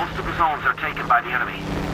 Most of the zones are taken by the enemy.